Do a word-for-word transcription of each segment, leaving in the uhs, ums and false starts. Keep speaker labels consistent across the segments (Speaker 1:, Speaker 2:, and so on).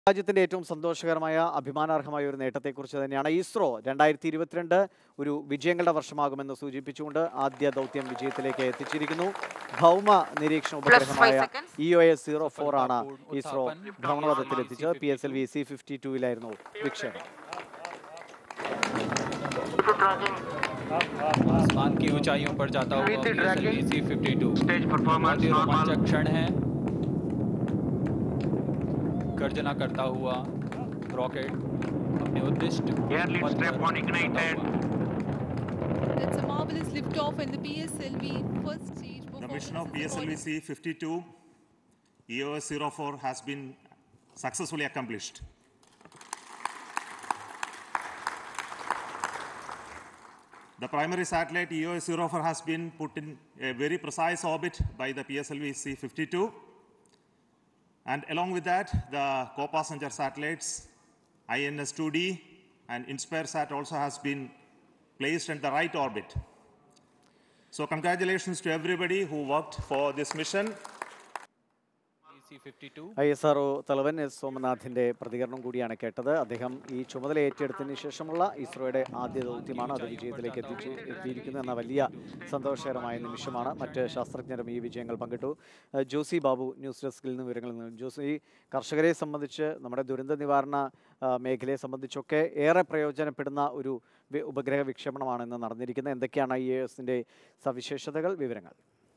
Speaker 1: രാജ്യത്തിന്റെ ഏറ്റവും സന്തോഷകരമായ അഭിമാനാർഹമായ ഒരു നേട്ടത്തെക്കുറിച്ച് തന്നെയാണ് ഇസ്രോ രണ്ടായിരത്തി ഇരുപത്തിരണ്ട് ഒരു വിജയങ്ങളുടെ വർഷമാകുമെന്ന് സൂചിപ്പിച്ചുകൊണ്ട് ആദ്യ ദൗത്യം വിജയത്തിലേക്ക് എത്തിച്ചിരിക്കുന്നു. ഭൗമ നിരീക്ഷണ ഉപഗ്രഹമായ E O S zero four ആണ് ഇസ്രോ ഭ്രമണപഥത്തിലെത്തിച്ചത്. P S L V C fifty ടൂവിലായിരുന്നു വിക്ഷേപണം.
Speaker 2: आसमान की ऊंचाइयों पर जाता हुआ P S L V C fifty two बहुत ही रोमांचक क्षण है. गर्जना करता हुआ रॉकेट अपने उद्दिष्ट
Speaker 3: That's a marvelous liftoff in the P S L V first stage.
Speaker 4: The mission of P S L V C fifty-two E O S zero four has been successfully accomplished. The primary satellite E O S zero four has been put in a very precise orbit by the P S L V C fifty-two. And along with that, the co-passenger satellites I N S two D and InspireSat also has been placed in the right orbit. So congratulations to everybody who worked for this mission.
Speaker 1: I S R O തലവൻ S സോമനാഥിന്റെ പ്രതികരണം കൂടിയാണ് കേട്ടത്. അദ്ദേഹം ഈ ചുമതല ഏറ്റെടുത്തതിന് ശേഷമുള്ള ഇസ്രോയുടെ ആദ്യ ദൗത്യമാണ്. അത് വിജയത്തിലേക്ക് എത്തിച്ച് എത്തിയിരിക്കുന്നു എന്ന വലിയ സന്തോഷകരമായ നിമിഷമാണ്. മറ്റ് ശാസ്ത്രജ്ഞരും ഈ വിജയങ്ങൾ പങ്കിട്ടു. ജോസി ബാബു ന്യൂസ് ഡെസ്കിൽ നിന്ന് വിവരങ്ങളിൽ നിന്ന്. ജോസി, കർഷകരെ സംബന്ധിച്ച് നമ്മുടെ ദുരന്ത നിവാരണ മേഖലയെ സംബന്ധിച്ചൊക്കെ ഏറെ പ്രയോജനപ്പെടുന്ന ഒരു ഉപഗ്രഹ വിക്ഷേപണമാണ് ഇന്ന് നടന്നിരിക്കുന്നത്. എന്തൊക്കെയാണ് ഐ എ എസിന്റെ സവിശേഷതകൾ, വിവരങ്ങൾ?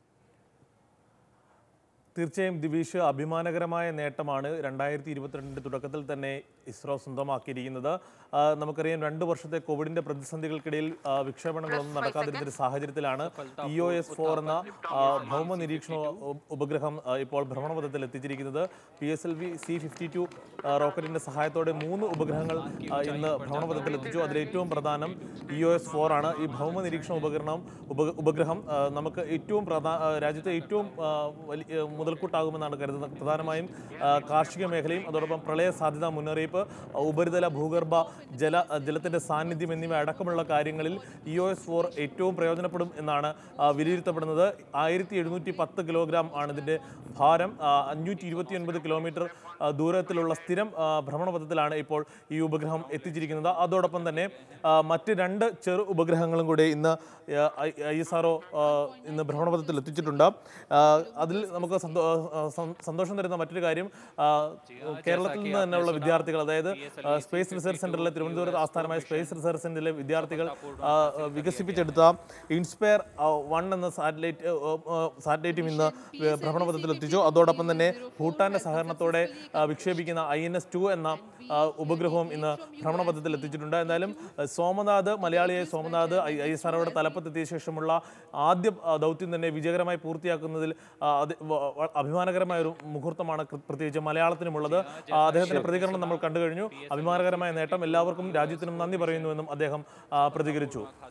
Speaker 5: തീർച്ചയായും ദിവിഷ്, അഭിമാനകരമായ നേട്ടമാണ് രണ്ടായിരത്തി ഇരുപത്തിരണ്ടിൻ്റെ തുടക്കത്തിൽ തന്നെ ഇസ്രോ സ്വന്തമാക്കിയിരിക്കുന്നത്. നമുക്കറിയാം, രണ്ട് വർഷത്തെ കോവിഡിൻ്റെ പ്രതിസന്ധികൾക്കിടയിൽ വിക്ഷേപണങ്ങളൊന്നും നടക്കാതിരുന്നൊരു സാഹചര്യത്തിലാണ് ഇ ഒ എസ് ഫോർ എന്ന ഭൗമ നിരീക്ഷണ ഉപഗ്രഹം ഇപ്പോൾ ഭ്രമണപഥത്തിൽ എത്തിച്ചിരിക്കുന്നത്. P S L V C fifty two റോക്കറ്റിൻ്റെ സഹായത്തോടെ മൂന്ന് ഉപഗ്രഹങ്ങൾ ഇന്ന് ഭ്രമണപഥത്തിൽ എത്തിച്ചു. അതിലേറ്റവും പ്രധാനം ഇ ഒ എസ് ഫോർ ആണ്. ഈ ഭൗമ നിരീക്ഷണ ഉപകരണം ഉപഗ്രഹം നമുക്ക് ഏറ്റവും പ്രധാന രാജ്യത്തെ ഏറ്റവും വലിയ മുതൽക്കൂട്ടാകുമെന്നാണ് കരുതുന്നത്. പ്രധാനമായും കാർഷിക മേഖലയും അതോടൊപ്പം പ്രളയ സാധ്യതാ മുന്നറിയിപ്പ്, ഉപരിതല ഭൂഗർഭ ജല ജലത്തിൻ്റെ സാന്നിധ്യം എന്നിവ അടക്കമുള്ള കാര്യങ്ങളിൽ ഇ ഒ എസ് ഫോർ ഏറ്റവും പ്രയോജനപ്പെടും എന്നാണ് വിലയിരുത്തപ്പെടുന്നത്. ആയിരത്തി എഴുന്നൂറ്റി പത്ത് കിലോഗ്രാം ആണ് ഇതിൻ്റെ ഭാരം. അഞ്ഞൂറ്റി ഇരുപത്തി ഒൻപത് കിലോമീറ്റർ ദൂരത്തിലുള്ള സ്ഥിരം ഭ്രമണപഥത്തിലാണ് ഇപ്പോൾ ഈ ഉപഗ്രഹം എത്തിച്ചിരിക്കുന്നത്. അതോടൊപ്പം തന്നെ മറ്റ് രണ്ട് ചെറു ഉപഗ്രഹങ്ങളും കൂടെ ഇന്ന് ഐ എസ് ആർ ഒ ഇന്ന് ഭ്രമണപഥത്തിൽ എത്തിച്ചിട്ടുണ്ട്. അതിൽ നമുക്ക് സന്തോഷം തരുന്ന മറ്റൊരു കാര്യം, കേരളത്തിൽ നിന്ന് തന്നെയുള്ള വിദ്യാർത്ഥികൾ, അതായത് സ്പേസ് റിസർച്ച് സെന്ററിലെ തിരുവനന്തപുരത്ത് ആസ്ഥാനമായ സ്പേസ് റിസർച്ച് സെന്ററിലെ വിദ്യാർത്ഥികൾ വികസിപ്പിച്ചെടുത്ത ഇൻസ്പയർ വൺ എന്ന സാറ്റലൈറ്റ് സാറ്റലൈറ്റും ഇന്ന് ഭ്രമണപഥത്തിൽ എത്തിച്ചു. അതോടൊപ്പം തന്നെ ഭൂട്ടാന്റെ സഹകരണത്തോടെ വിക്ഷേപിക്കുന്ന ഐ എൻ എസ് ടു എന്ന ഉപഗ്രഹവും ഇന്ന് ഭ്രമണപഥത്തിൽ എത്തിച്ചിട്ടുണ്ട്. എന്തായാലും സോമനാഥ്, മലയാളിയായ സോമനാഥ് ഐ എസ് ആർ ഒയുടെ തലപ്പത്തെത്തിയ ശേഷമുള്ള ആദ്യ ദൗത്യം തന്നെ വിജയകരമായി പൂർത്തിയാക്കുന്നതിൽ അഭിമാനകരമായ ഒരു മുഹൂർത്തമാണ് പ്രത്യേകിച്ച് മലയാളത്തിനുമുള്ളത്. അദ്ദേഹത്തിന്റെ പ്രതികരണം നമ്മൾ കണ്ടു കഴിഞ്ഞു. അഭിമാനകരമായ നേട്ടം, എല്ലാവർക്കും രാജ്യത്തിനും നന്ദി പറയുന്നുവെന്നും അദ്ദേഹം പ്രതികരിച്ചു.